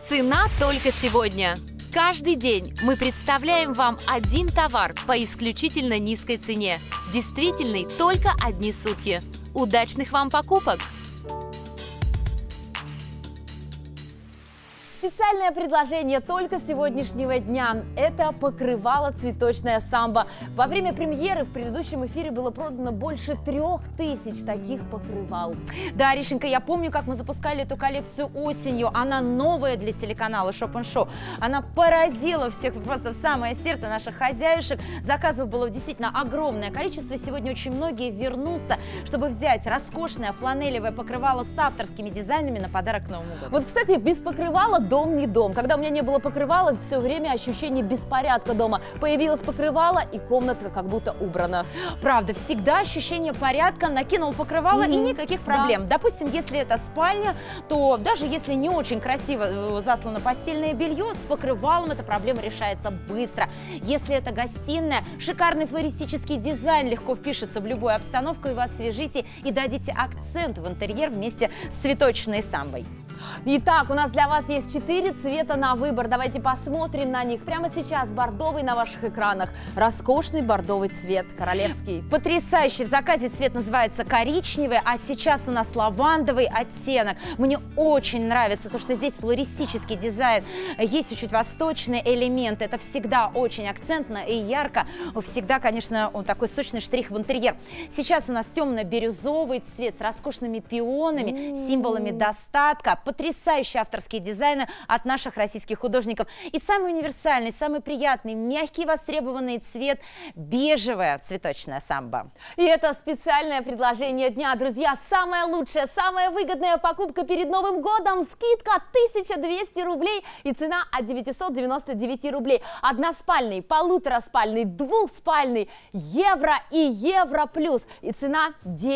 Цена только сегодня. Каждый день мы представляем вам один товар по исключительно низкой цене. Действительный только одни сутки. Удачных вам покупок! Специальное предложение только сегодняшнего дня – это покрывало цветочная самбо. Во время премьеры в предыдущем эфире было продано больше 3000 таких покрывал. Да, Аришенька, я помню, как мы запускали эту коллекцию осенью. Она новая для телеканала Shop & Show. Она поразила всех просто в самое сердце наших хозяюшек. Заказов было действительно огромное количество. Сегодня очень многие вернутся, чтобы взять роскошное фланелевое покрывало с авторскими дизайнами на подарок к Новому году. Вот, кстати, без покрывала дом не дом. Когда у меня не было покрывала, все время ощущение беспорядка дома. Появилось покрывало, и комната как будто убрана. Правда, всегда ощущение порядка, накинул покрывало и никаких проблем. Да. Допустим, если это спальня, то даже если не очень красиво заслано постельное белье, с покрывалом эта проблема решается быстро. Если это гостиная, шикарный флористический дизайн легко впишется в любую обстановку, и вы освежите и дадите акцент в интерьер вместе с цветочной самбой. Итак, у нас для вас есть 4 цвета на выбор. Давайте посмотрим на них. Прямо сейчас бордовый на ваших экранах. Роскошный бордовый цвет, королевский. Потрясающий. В заказе цвет называется коричневый, а сейчас у нас лавандовый оттенок. Мне очень нравится то, что здесь флористический дизайн. Есть чуть-чуть восточные элементы. Это всегда очень акцентно и ярко. Всегда, конечно, он такой сочный штрих в интерьер. Сейчас у нас темно-бирюзовый цвет с роскошными пионами, символами достатка. Потрясающие авторские дизайны от наших российских художников. И самый универсальный, самый приятный, мягкий, востребованный цвет – бежевая цветочная самбо. И это специальное предложение дня. Друзья, самая лучшая, самая выгодная покупка перед Новым годом. Скидка 1200 рублей и цена от 999 рублей. Односпальный, полутораспальный, двухспальный, евро и евро плюс. И цена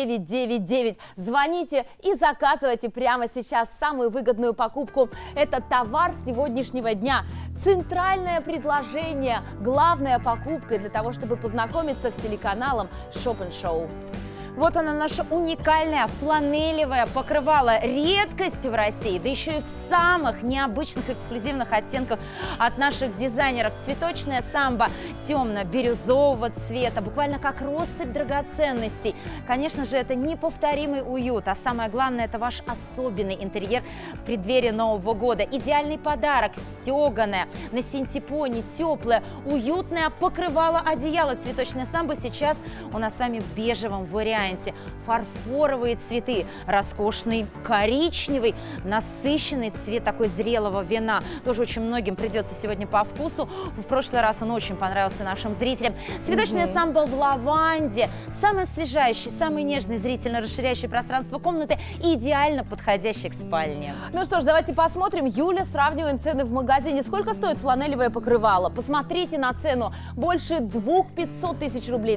999. Звоните и заказывайте прямо сейчас самую выгодную покупку. Это товар сегодняшнего дня. Центральное предложение, главная покупка для того, чтобы познакомиться с телеканалом Shop & Show. Вот она, наша уникальная фланелевое покрывало. Редкость в России, да еще и в самых необычных эксклюзивных оттенках от наших дизайнеров. Цветочная самбо темно-бирюзового цвета, буквально как россыпь драгоценностей. Конечно же, это неповторимый уют, а самое главное, это ваш особенный интерьер в преддверии Нового года. Идеальный подарок, стеганое, на синтепоне, теплое, уютное покрывало одеяло. Цветочная самбо сейчас у нас с вами в бежевом варианте. Фарфоровые цветы, роскошный коричневый, насыщенный цвет такой зрелого вина. Тоже очень многим придется сегодня по вкусу. В прошлый раз он очень понравился нашим зрителям. Цветочная самбо в лаванде. Самый освежающий, самый нежный, зрительно расширяющий пространство комнаты и идеально подходящий к спальне. Ну что ж, давайте посмотрим. Юля, сравниваем цены в магазине. Сколько стоит фланелевое покрывало? Посмотрите на цену. Больше 2500 тысяч рублей,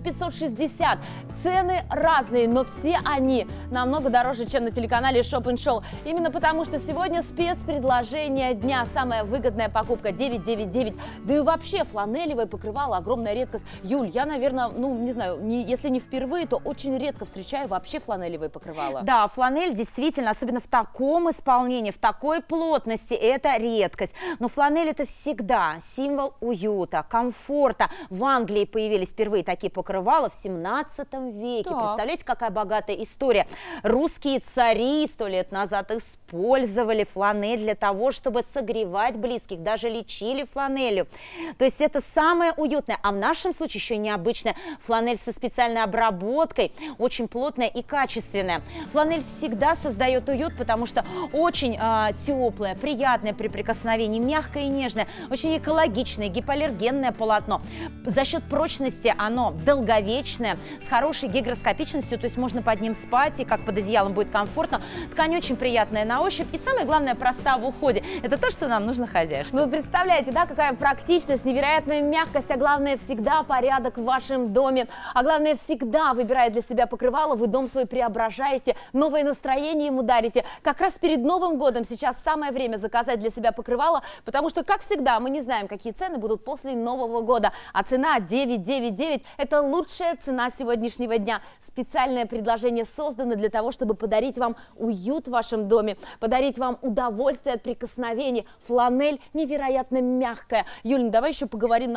2560. Цены разные, но все они намного дороже, чем на телеканале Shop & Show. Именно потому, что сегодня спецпредложение дня. Самая выгодная покупка 999. Да и вообще фланелевое покрывало огромная редкость. Юль, я, наверное, ну не знаю, если не впервые, то очень редко встречаю вообще фланелевое покрывало. Да, фланель действительно, особенно в таком исполнении, в такой плотности, это редкость. Но фланель это всегда символ уюта, комфорта. В Англии появились впервые такие покрывала в 17 веке. Так. Представляете, какая богатая история. Русские цари 100 лет назад использовали фланель для того, чтобы согревать близких, даже лечили фланелью. То есть это самое уютное, а в нашем случае еще необычная фланель со специальной обработкой, очень плотная и качественная. Фланель всегда создает уют, потому что очень теплое, приятное при прикосновении, мягкое и нежное, очень экологичное, гипоаллергенное полотно. За счет прочности оно долговечное, с хорошей гигроскопичностью, то есть можно под ним спать, и как под одеялом будет комфортно. Ткань очень приятная на ощупь, и самое главное, проста в уходе. Это то, что нам нужно хозяйству. Ну, представляете, да, какая практичность, невероятная мягкость, а главное, всегда порядок в вашем доме. А главное, всегда, выбирая для себя покрывало, вы дом свой преображаете, новое настроение ему дарите. Как раз перед Новым годом сейчас самое время заказать для себя покрывало, потому что, как всегда, мы не знаем, какие цены будут после Нового года. А цена 999 – это лучшая цена сегодняшнего дня. специальное предложение создано для того, чтобы подарить вам уют в вашем доме, подарить вам удовольствие от прикосновений. Фланель невероятно мягкая. Юль, давай еще поговорим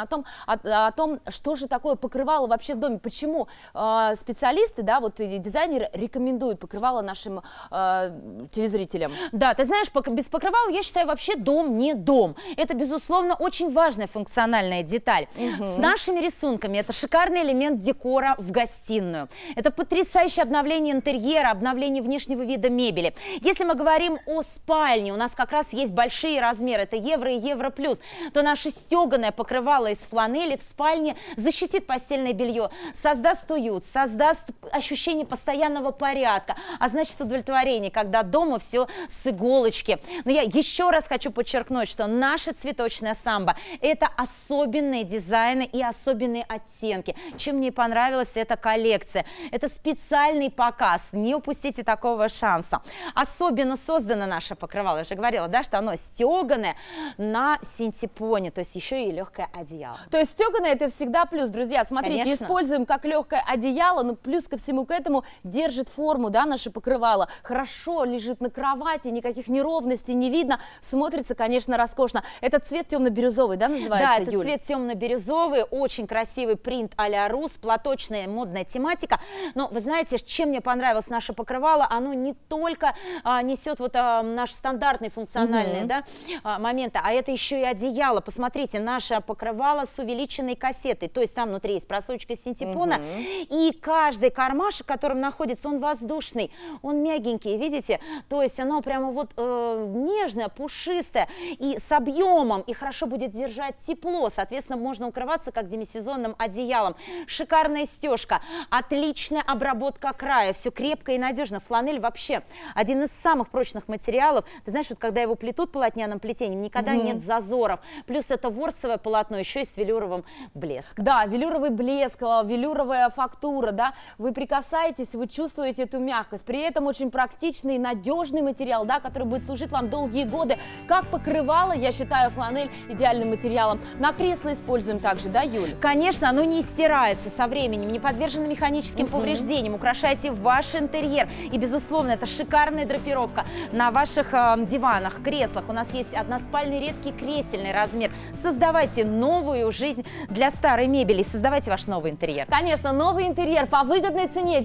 о том, что же такое покрывало вообще в доме, почему специалисты, да, вот и дизайнеры рекомендуют покрывало нашим телезрителям. Да, ты знаешь, без покрывала, я считаю, вообще дом не дом. Это, безусловно, очень важная функциональная деталь. С нашими рисунками это шикарный элемент декора в гостиную. Это потрясающее обновление интерьера, обновление внешнего вида мебели. Если мы говорим о спальне, у нас как раз есть большие размеры, это евро и евро плюс, то наше стеганое покрывало из фланели в спальне защитит постельное белье, создаст уют, создаст ощущение постоянного порядка, а значит удовлетворение, когда дома все с иголочки. Но я еще раз хочу подчеркнуть, что наша цветочная самбо – это особенные дизайны и особенные оттенки. Чем мне понравилась эта коллекция? Это специальный показ, не упустите такого шанса. Особенно создано наше покрывало, я же говорила, да, что оно стеганое на синтепоне, то есть еще и легкое одеяло. То есть стеганое это всегда плюс, друзья, смотрите, Конечно. Используем как легкое одеяло, но плюс ко всему к этому держит форму, да, наше покрывало, хорошо лежит на кровати, никаких неровностей не видно, смотрится, конечно, роскошно. Этот цвет темно-бирюзовый, да, называется, Да, Юль? это цвет темно-бирюзовый, очень красивый принт а-ля рус, платочная модная тематика. Но вы знаете, чем мне понравилось наше покрывало, оно не только несет вот наши стандартные функциональные да, моменты, а это еще и одеяло. Посмотрите, наше покрывало с увеличенной кассетой, то есть там внутри есть просочка синтепона, и каждый кармашек, в котором находится, он воздушный, он мягенький, видите? То есть оно прямо вот нежное, пушистое и с объемом, и хорошо будет держать тепло, соответственно, можно укрываться как демисезонным одеялом. Шикарная стежка, отличная обработка края, все крепко и надежно. Фланель вообще один из самых прочных материалов. Ты знаешь, вот когда его плетут полотняным плетением, никогда нет зазоров. Плюс это ворсовое полотно, еще и с велюровым блеском. Да, велюровый блеск, велюровая фактура, да, вы прикасаетесь, вы чувствуете эту мягкость, при этом очень практичный, надежный материал, да, который будет служить вам долгие годы. Как покрывало, я считаю фланель идеальным материалом. На кресло используем также, да, Юль? Конечно, оно не стирается со временем, не подвержено механическим повреждениям, украшайте ваш интерьер. И, безусловно, это шикарная драпировка на ваших диванах, креслах. У нас есть односпальный редкий кресельный размер. Создавайте новую жизнь для старой мебели, создавайте ваш новый интерьер. Конечно, новый интерьер по выгодной цене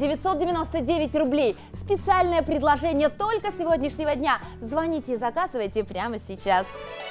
999 рублей. Специальное предложение только сегодняшнего дня. Звоните и заказывайте прямо сейчас.